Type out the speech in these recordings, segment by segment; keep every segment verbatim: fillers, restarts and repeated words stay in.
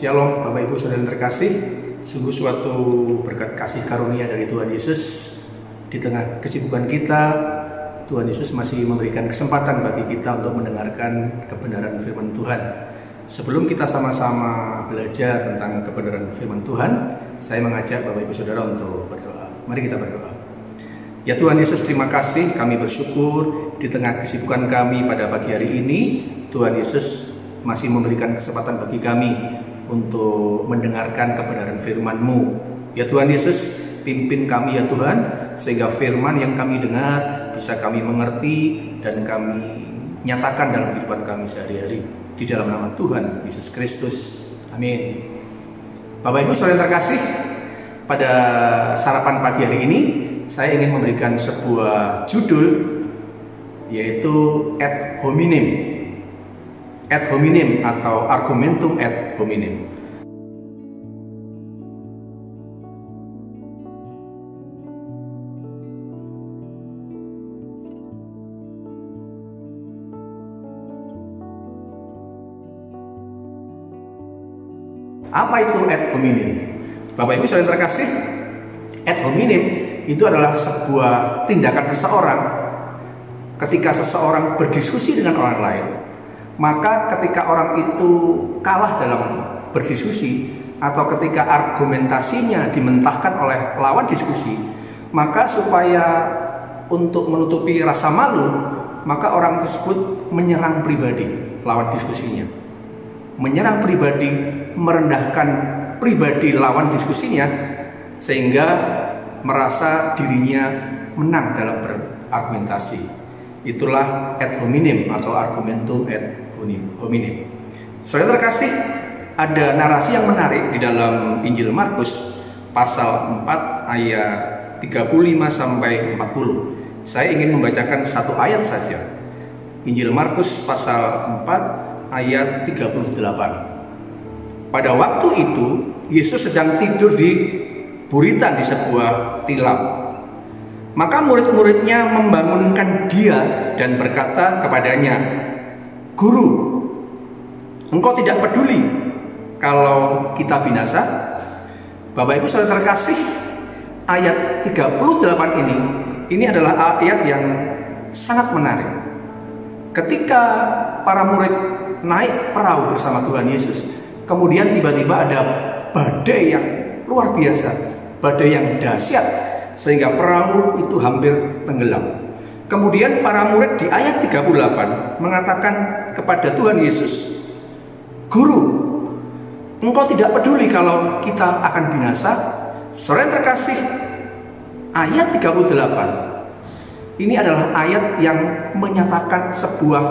Shalom Bapak Ibu Saudara yang terkasih, sungguh suatu berkat kasih karunia dari Tuhan Yesus. Di tengah kesibukan kita, Tuhan Yesus masih memberikan kesempatan bagi kita untuk mendengarkan kebenaran firman Tuhan. Sebelum kita sama-sama belajar tentang kebenaran firman Tuhan, saya mengajak Bapak Ibu Saudara untuk berdoa. Mari kita berdoa. Ya Tuhan Yesus, terima kasih, kami bersyukur di tengah kesibukan kami pada pagi hari ini, Tuhan Yesus masih memberikan kesempatan bagi kami untuk mendengarkan kebenaran firman-Mu. Ya Tuhan Yesus, pimpin kami ya Tuhan, sehingga firman yang kami dengar bisa kami mengerti dan kami nyatakan dalam kehidupan kami sehari-hari. Di dalam nama Tuhan Yesus Kristus. Amin. Bapak Ibu Saudara yang terkasih, pada sarapan pagi hari ini saya ingin memberikan sebuah judul, yaitu ad hominem. Ad hominem atau argumentum ad hominem. Apa itu ad hominem? Bapak Ibu Saudara yang terkasih, ad hominem itu adalah sebuah tindakan seseorang ketika seseorang berdiskusi dengan orang lain. Maka ketika orang itu kalah dalam berdiskusi atau ketika argumentasinya dimentahkan oleh lawan diskusi, maka supaya untuk menutupi rasa malu, maka orang tersebut menyerang pribadi lawan diskusinya. Menyerang pribadi, merendahkan pribadi lawan diskusinya, sehingga merasa dirinya menang dalam berargumentasi. Itulah ad hominem atau argumentum ad hominem. Saudara terkasih, ada narasi yang menarik di dalam Injil Markus pasal empat ayat tiga puluh lima sampai empat puluh. Saya ingin membacakan satu ayat saja. Injil Markus pasal empat ayat tiga puluh delapan. Pada waktu itu Yesus sedang tidur di buritan di sebuah tilam. Maka murid-muridnya membangunkan dia dan berkata kepadanya, "Guru, engkau tidak peduli kalau kita binasa?" Bapak Ibu Saudara terkasih, ayat tiga puluh delapan ini ini adalah ayat yang sangat menarik. Ketika para murid naik perahu bersama Tuhan Yesus, kemudian tiba-tiba ada badai yang luar biasa, badai yang dahsyat, sehingga perahu itu hampir tenggelam. Kemudian para murid di ayat tiga puluh delapan mengatakan kepada Tuhan Yesus, "Guru, engkau tidak peduli kalau kita akan binasa?" Saudara yang terkasih, ayat tiga puluh delapan ini adalah ayat yang menyatakan sebuah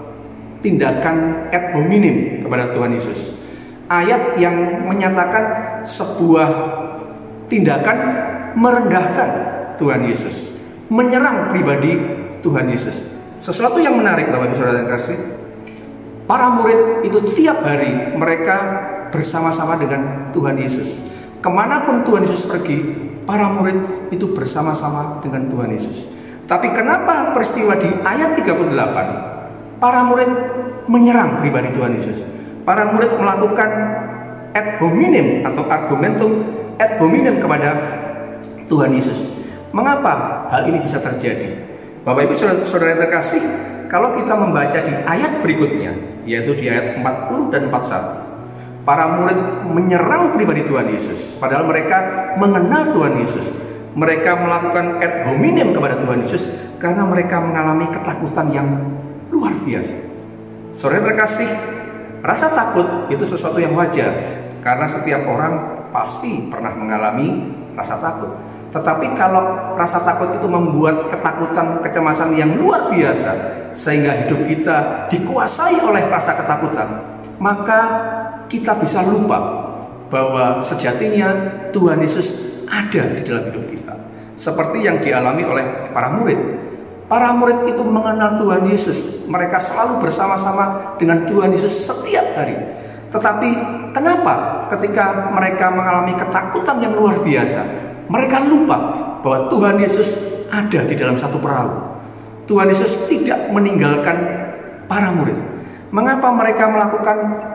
tindakan ad hominem kepada Tuhan Yesus. Ayat yang menyatakan sebuah tindakan merendahkan Tuhan Yesus, menyerang pribadi Tuhan Yesus. Sesuatu yang menarik Bapak Ibu Saudara yang kasih, para murid itu tiap hari mereka bersama-sama dengan Tuhan Yesus. Kemanapun Tuhan Yesus pergi, para murid itu bersama-sama dengan Tuhan Yesus. Tapi kenapa peristiwa di ayat tiga puluh delapan para murid menyerang pribadi Tuhan Yesus? Para murid melakukan ad hominem atau argumentum ad hominem kepada Tuhan Yesus. Mengapa hal ini bisa terjadi? Bapak Ibu Saudara yang terkasih, kalau kita membaca di ayat berikutnya, yaitu di ayat empat puluh dan empat puluh satu, para murid menyerang pribadi Tuhan Yesus, padahal mereka mengenal Tuhan Yesus. Mereka melakukan ad hominem kepada Tuhan Yesus karena mereka mengalami ketakutan yang luar biasa. Saudara yang terkasih, rasa takut itu sesuatu yang wajar, karena setiap orang pasti pernah mengalami rasa takut. Tetapi kalau rasa takut itu membuat ketakutan, kecemasan yang luar biasa, sehingga hidup kita dikuasai oleh rasa ketakutan, maka kita bisa lupa bahwa sejatinya Tuhan Yesus ada di dalam hidup kita. Seperti yang dialami oleh para murid. Para murid itu mengenal Tuhan Yesus. Mereka selalu bersama-sama dengan Tuhan Yesus setiap hari. Tetapi kenapa ketika mereka mengalami ketakutan yang luar biasa, mereka lupa bahwa Tuhan Yesus ada di dalam satu perahu. Tuhan Yesus tidak meninggalkan para murid. Mengapa mereka melakukan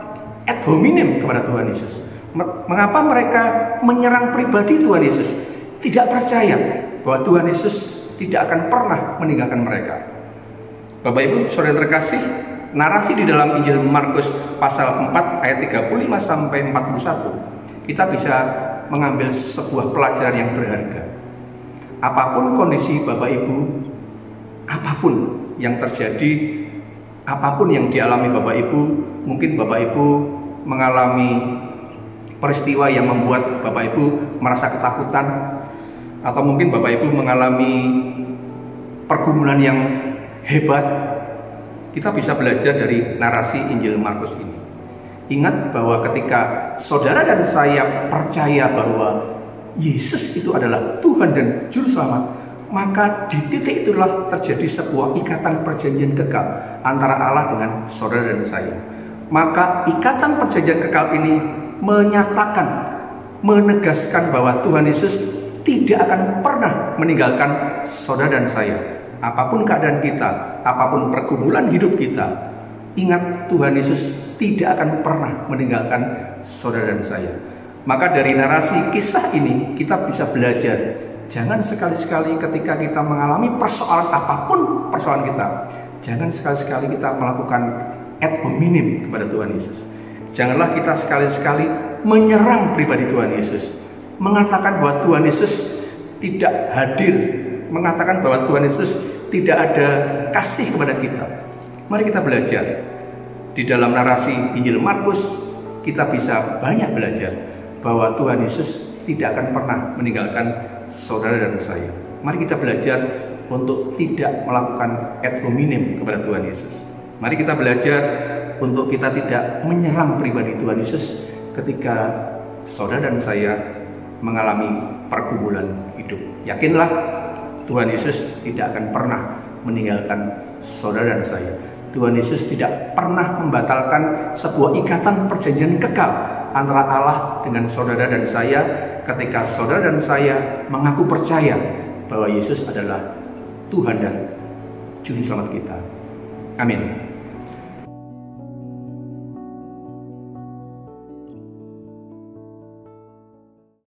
ad hominem kepada Tuhan Yesus? Mengapa mereka menyerang pribadi Tuhan Yesus? Tidak percaya bahwa Tuhan Yesus tidak akan pernah meninggalkan mereka. Bapak Ibu, saudara terkasih, narasi di dalam Injil Markus pasal empat ayat tiga puluh lima sampai empat puluh satu, kita bisa mengambil sebuah pelajaran yang berharga. Apapun kondisi Bapak Ibu, apapun yang terjadi, apapun yang dialami Bapak Ibu, mungkin Bapak Ibu mengalami peristiwa yang membuat Bapak Ibu merasa ketakutan, atau mungkin Bapak Ibu mengalami pergumulan yang hebat. Kita bisa belajar dari narasi Injil Markus ini. Ingat bahwa ketika saudara dan saya percaya bahwa Yesus itu adalah Tuhan dan Juru Selamat, maka di titik itulah terjadi sebuah ikatan perjanjian kekal antara Allah dengan saudara dan saya. Maka ikatan perjanjian kekal ini menyatakan, menegaskan bahwa Tuhan Yesus tidak akan pernah meninggalkan saudara dan saya. Apapun keadaan kita, apapun pergumulan hidup kita, ingat Tuhan Yesus tidak akan pernah meninggalkan saudara dan saya. Maka dari narasi kisah ini kita bisa belajar, jangan sekali-sekali ketika kita mengalami persoalan apapun persoalan kita, jangan sekali-sekali kita melakukan ad hominem kepada Tuhan Yesus. Janganlah kita sekali-sekali menyerang pribadi Tuhan Yesus, mengatakan bahwa Tuhan Yesus tidak hadir, mengatakan bahwa Tuhan Yesus tidak ada kasih kepada kita. Mari kita belajar. Di dalam narasi Injil Markus, kita bisa banyak belajar bahwa Tuhan Yesus tidak akan pernah meninggalkan saudara dan saya. Mari kita belajar untuk tidak melakukan ad hominem kepada Tuhan Yesus. Mari kita belajar untuk kita tidak menyerang pribadi Tuhan Yesus ketika saudara dan saya mengalami pergumulan hidup. Yakinlah Tuhan Yesus tidak akan pernah meninggalkan saudara dan saya. Tuhan Yesus tidak pernah membatalkan sebuah ikatan perjanjian kekal antara Allah dengan saudara dan saya ketika saudara dan saya mengaku percaya bahwa Yesus adalah Tuhan dan Juru Selamat kita. Amin.